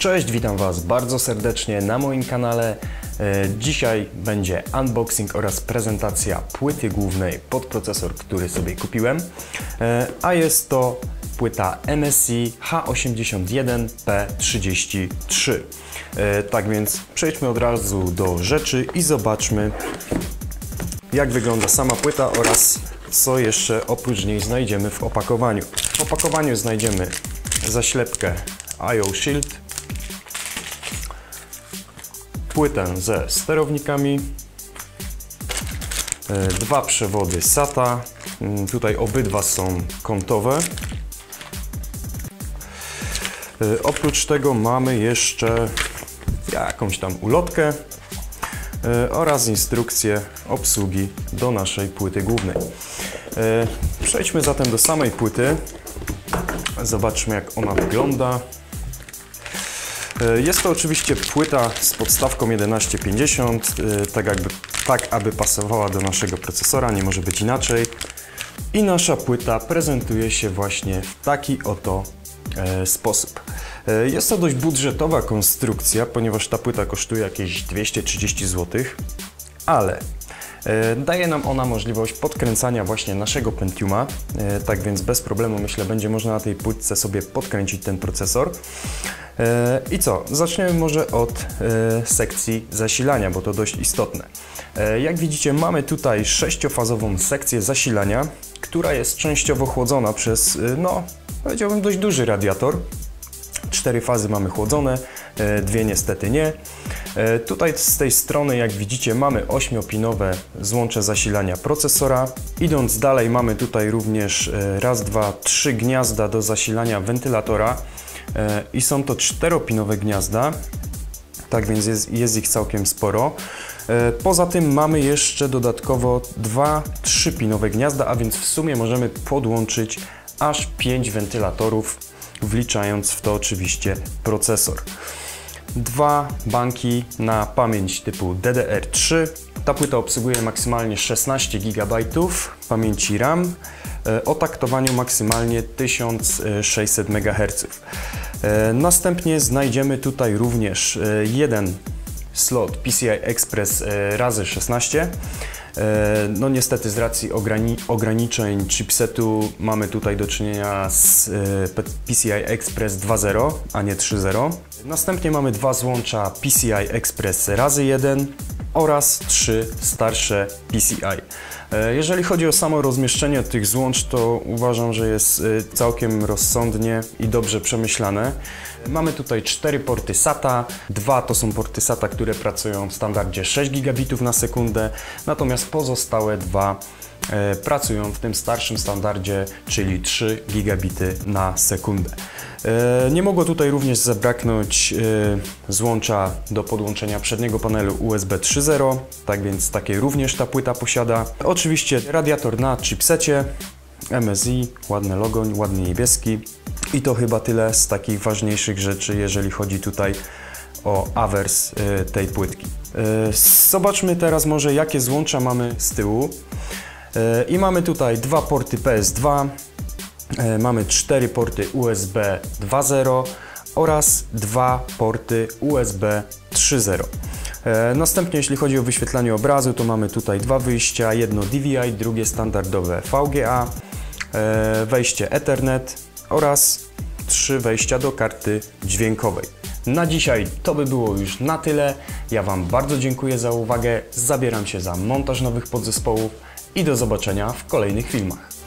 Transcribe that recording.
Cześć, witam Was bardzo serdecznie na moim kanale. Dzisiaj będzie unboxing oraz prezentacja płyty głównej pod procesor, który sobie kupiłem, a jest to płyta MSI H81P33. Tak więc przejdźmy od razu do rzeczy i zobaczmy, jak wygląda sama płyta oraz co jeszcze oprócz niej znajdziemy w opakowaniu. W opakowaniu znajdziemy zaślepkę IO Shield, płytę ze sterownikami, dwa przewody SATA, tutaj obydwa są kątowe. Oprócz tego mamy jeszcze jakąś tam ulotkę oraz instrukcję obsługi do naszej płyty głównej. Przejdźmy zatem do samej płyty. Zobaczmy, jak ona wygląda. Jest to oczywiście płyta z podstawką 1150, tak aby pasowała do naszego procesora, nie może być inaczej. I nasza płyta prezentuje się właśnie w taki oto sposób. Jest to dość budżetowa konstrukcja, ponieważ ta płyta kosztuje jakieś 230 zł, ale daje nam ona możliwość podkręcania właśnie naszego Pentiuma, tak więc bez problemu, myślę, będzie można na tej płytce sobie podkręcić ten procesor. I co? Zaczniemy może od sekcji zasilania, bo to dość istotne. Jak widzicie, mamy tutaj 6-fazową sekcję zasilania, która jest częściowo chłodzona przez, no, powiedziałbym, dość duży radiator. 4 fazy mamy chłodzone, 2 niestety nie. Tutaj z tej strony, jak widzicie, mamy 8-pinowe złącze zasilania procesora. Idąc dalej, mamy tutaj również raz, dwa, 3 gniazda do zasilania wentylatora i są to 4-pinowe gniazda, tak więc jest ich całkiem sporo. Poza tym mamy jeszcze dodatkowo 2 3-pinowe gniazda, a więc w sumie możemy podłączyć aż 5 wentylatorów, wliczając w to oczywiście procesor. 2 banki na pamięć typu DDR3. Ta płyta obsługuje maksymalnie 16 GB pamięci RAM o taktowaniu maksymalnie 1600 MHz. Następnie znajdziemy tutaj również jeden slot PCI Express razy 16. No niestety z racji ograniczeń chipsetu mamy tutaj do czynienia z PCI Express 2.0, a nie 3.0. Następnie mamy 2 złącza PCI Express razy 1 oraz 3 starsze PCI. Jeżeli chodzi o samo rozmieszczenie tych złącz, to uważam, że jest całkiem rozsądnie i dobrze przemyślane. Mamy tutaj 4 porty SATA, 2 to są porty SATA, które pracują w standardzie 6 gigabitów na sekundę, natomiast pozostałe 2 pracują w tym starszym standardzie, czyli 3 gigabity na sekundę. Nie mogło tutaj również zabraknąć złącza do podłączenia przedniego panelu USB 3.0, tak więc takie również ta płyta posiada. Oczywiście radiator na chipsecie MSI, ładny logo, ładny niebieski. I to chyba tyle z takich ważniejszych rzeczy, jeżeli chodzi tutaj o awers tej płytki. Zobaczmy teraz może, jakie złącza mamy z tyłu. I mamy tutaj 2 porty PS2, mamy 4 porty USB 2.0 oraz 2 porty USB 3.0. Następnie, jeśli chodzi o wyświetlanie obrazu, to mamy tutaj 2 wyjścia, jedno DVI, drugie standardowe VGA, wejście Ethernet oraz 3 wejścia do karty dźwiękowej. Na dzisiaj to by było już na tyle. Ja Wam bardzo dziękuję za uwagę, zabieram się za montaż nowych podzespołów i do zobaczenia w kolejnych filmach.